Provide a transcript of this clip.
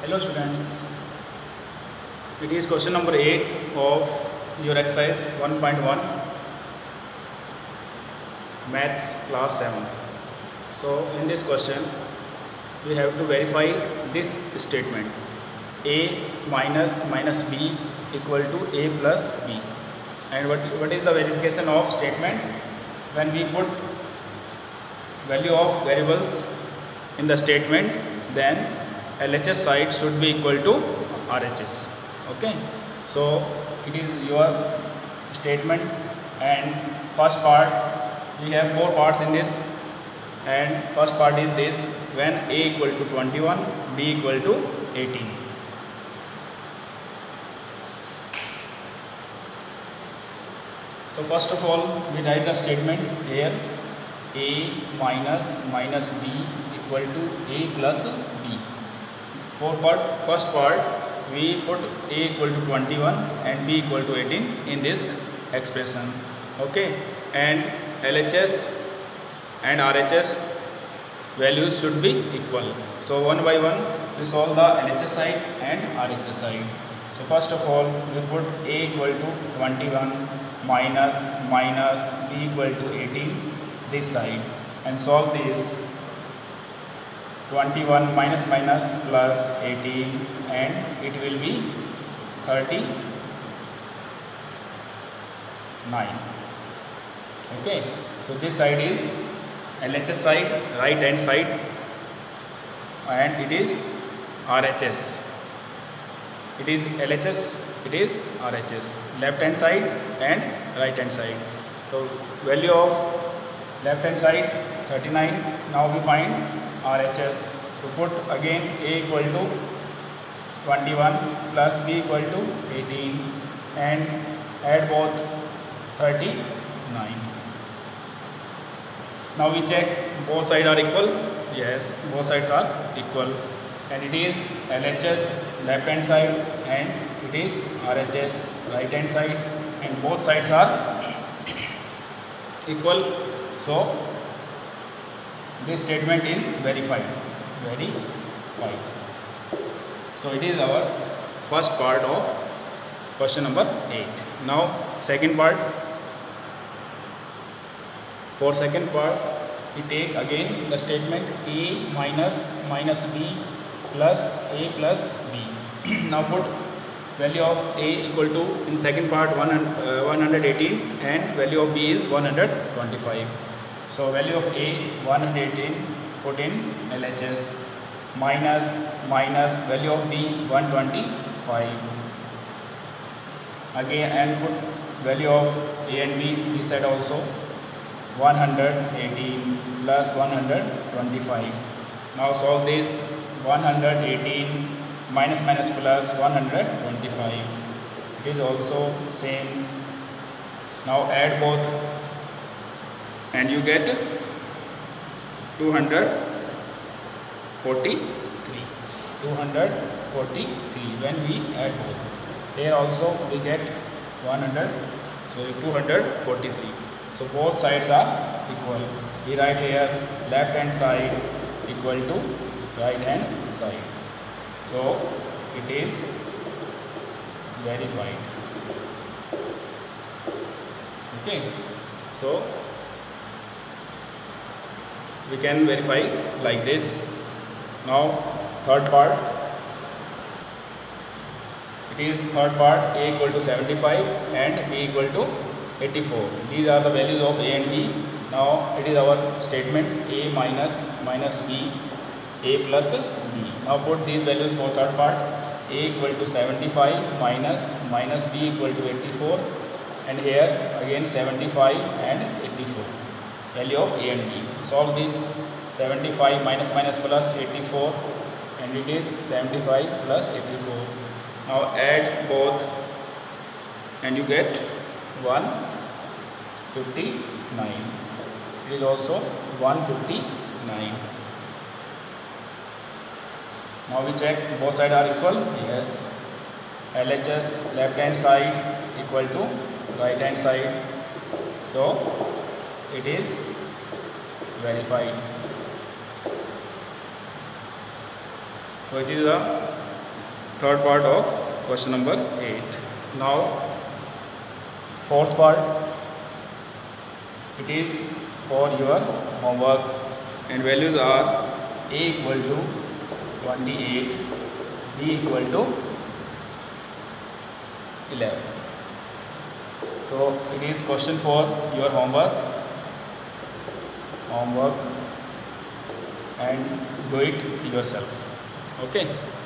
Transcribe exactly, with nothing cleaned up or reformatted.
Hello students, it is question number eight of your exercise one point one maths class seventh. So in this question we have to verify this statement: a minus minus b equal to a plus b. And what, what is the verification of statement? When we put value of variables in the statement, then L H S side should be equal to R H S. Okay, so it is your statement, and first part, we have four parts in this, and first part is this: when a equal to twenty-one, b equal to eighteen. So first of all, we write the statement here: a minus minus b equal to a plus b. For part, first part, we put a equal to twenty-one and b equal to eighteen in this expression. Okay, and L H S and R H S values should be equal. So one by one we solve the L H S side and R H S side. So first of all, we put a equal to twenty-one minus minus b equal to eighteen this side, and solve this. twenty-one minus minus plus eighteen, and it will be thirty-nine. Okay, so this side is L H S side, right hand side, and it is R H S. It is L H S, it is R H S, left hand side and right hand side. So value of left hand side thirty-nine. Now we find R H S. So put again a equal to twenty-one plus b equal to eighteen, and add both thirty-nine. Now we check both sides are equal. Yes, both sides are equal, and it is L H S left hand side and it is R H S right hand side, and both sides are equal. So this statement is verified. Verified. So it is our first part of question number eight. Now second part. For second part, we take again the statement a minus minus b plus a plus b. Now put value of a equal to, in second part, one hundred eighteen, and value of b is one hundred twenty-five. So value of a one hundred eighteen, put in L H S, minus minus value of b one hundred twenty-five. Again, and put value of a and b this side also, one hundred eighteen plus one hundred twenty-five. Now solve this: one hundred eighteen minus minus plus one hundred twenty-five. It is also same. Now add both, and you get two hundred forty-three. two hundred forty-three when we add both. Here also we get one hundred, so two hundred forty-three. So both sides are equal. We write here left hand side equal to right hand side. So it is verified. Okay. So we can verify like this. Now third part. It is third part: a equal to seventy-five and b equal to eighty-four. These are the values of a and b. Now it is our statement: a minus minus b, a plus b. Now put these values for third part: a equal to seventy-five minus minus b equal to eighty-four, and here again seventy-five and eighty-four. Value of a and b. Solve this: seventy-five minus minus plus eighty-four, and it is seventy-five plus eighty-four. Now add both, and you get one hundred fifty-nine. It is also one hundred fifty-nine. Now we check both sides are equal. Yes. L H S left hand side equal to right hand side. So it is verified. So it is a third part of question number eight. Now fourth part, it is for your homework, and values are a equal to twenty-eight, b equal to eleven. So it is question for your homework homework and do it yourself. Okay.